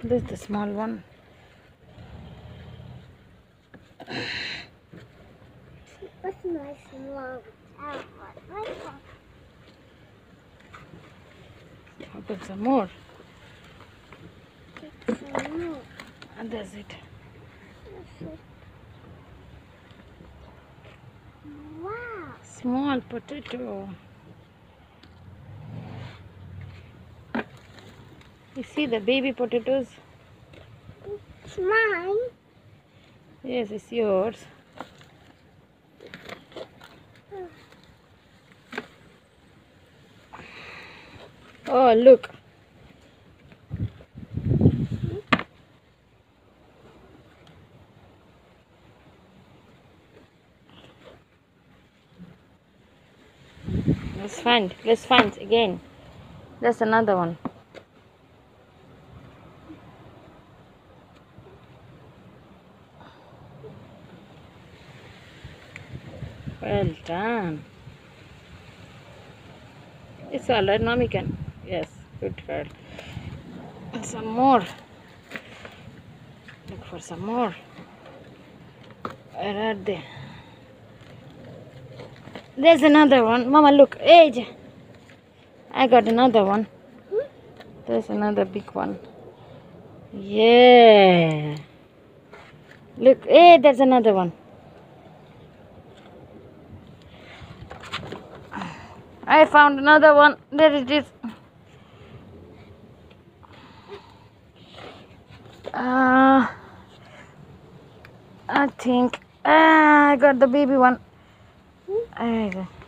This is the small one. What's my small one? Open some more. Some more. And that's it. Wow. Small potato. You see the baby potatoes? It's mine. Yes, it's yours. Oh, look. Let's find again. That's another one. Well done. It's all right, Mommy can. Yes, good girl. And some more. Look for some more. Where are they? There's another one. Mama, look. Hey, I got another one. There's another big one. Yeah. Look. Hey, there's another one. I found another one. There it is. I think I got the baby one.